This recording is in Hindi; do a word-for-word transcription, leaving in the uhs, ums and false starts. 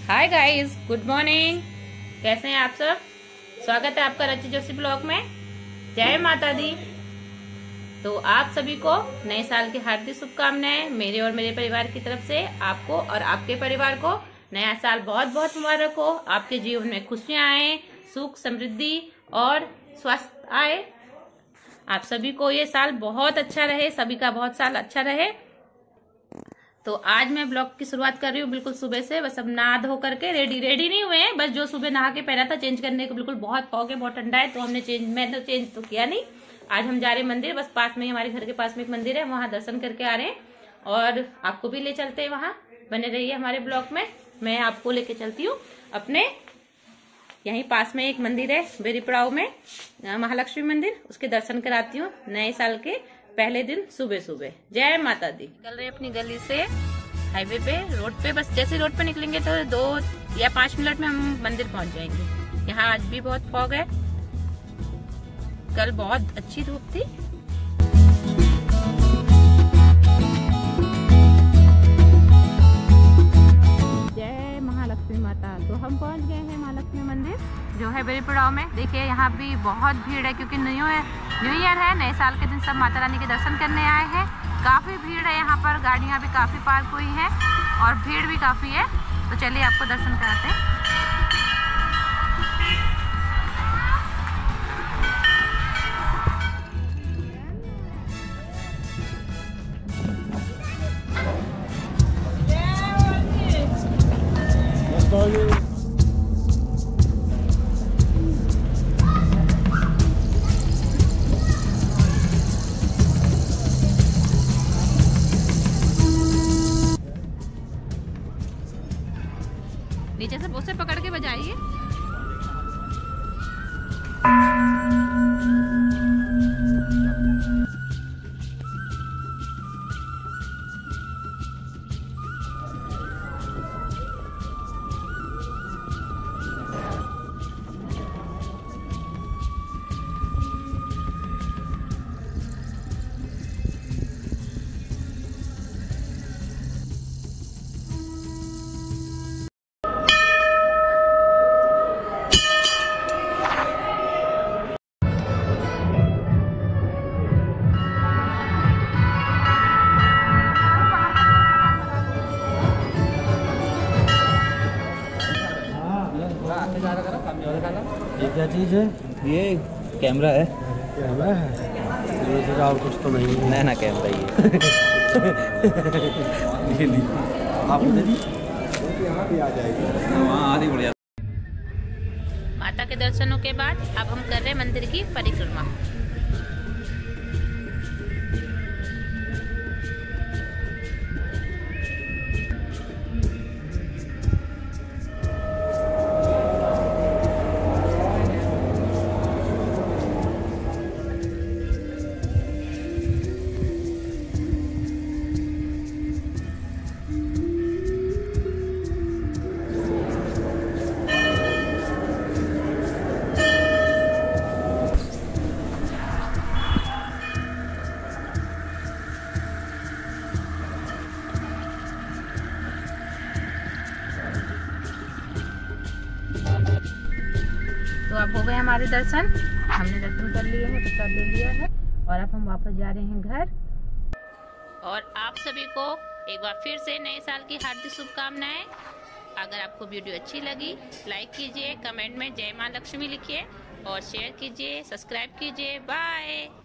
Hi guys, good morning. कैसे हैं आप सब? स्वागत है आपका रची जोशी ब्लॉग में। जय माता दी। तो आप सभी को नए साल की हार्दिक शुभकामनाएं मेरे और मेरे परिवार की तरफ से। आपको और आपके परिवार को नया साल बहुत बहुत मुबारक हो। आपके जीवन में खुशियां आए, सुख समृद्धि और स्वास्थ्य आए। आप सभी को ये साल बहुत अच्छा रहे, सभी का बहुत साल अच्छा रहे। तो आज मैं ब्लॉग की शुरुआत कर रही हूँ बिल्कुल सुबह से। बस अब नहा धो करके रेडी रेडी नहीं हुए हैं, बस जो सुबह नहा के पहना था चेंज करने को। बिल्कुल बहुत फॉग है, बहुत ठंडा है, तो हमने चेंज मैं तो चेंज तो किया नहीं। आज हम जा रहे हैं मंदिर, बस पास में ही, हमारे घर के पास में एक मंदिर है, वहां दर्शन करके आ रहे हैं और आपको भी ले चलते हैं वहां। बने रहिए हमारे ब्लॉग में, मैं आपको लेके चलती हूँ अपने। यहीं पास में एक मंदिर है बेरीपड़ाव में, महालक्ष्मी मंदिर, उसके दर्शन कराती हूँ नए साल के पहले दिन सुबह सुबह। जय माता दी। निकल रहे अपनी गली से हाईवे पे, रोड पे। बस जैसे रोड पे निकलेंगे तो दो या पांच मिनट में हम मंदिर पहुंच जाएंगे। यहाँ आज भी बहुत फॉग है, कल बहुत अच्छी धूप थी। जय महालक्ष्मी माता। तो हम पहुंच गए हैं महालक्ष्मी मंदिर जो है बेरीपड़ाव में। देखिए यहाँ भी बहुत भीड़ है क्योंकि न्यू न्यू ईयर है, नए साल के दिन सब माता रानी के दर्शन करने आए हैं। काफ़ी भीड़ है यहाँ पर, गाड़ियाँ भी काफ़ी पार्क हुई हैं और भीड़ भी काफ़ी है। तो चलिए आपको दर्शन कराते हैं। नीचे से बोसे पकड़ के बजाइए। ये क्या चीज़ है? ये कैमरा है। कैमरा है? ये जगह और कुछ तो नहीं है। नया ना कैमरा ये। ये ली आप दे दी यहाँ भी आ जाएगी। वहाँ आधी बढ़िया। माता के दर्शनों के बाद अब हम कर रहे हैं मंदिर की परिक्रमा। तो अब हो गए हमारे दर्शन, हमने दर्शन कर लिए हैं, प्रसाद ले लिया है और अब हम वापस जा रहे हैं घर। और आप सभी को एक बार फिर से नए साल की हार्दिक शुभकामनाएं। अगर आपको वीडियो अच्छी लगी लाइक कीजिए, कमेंट में जय मां लक्ष्मी लिखिए और शेयर कीजिए, सब्सक्राइब कीजिए। बाय।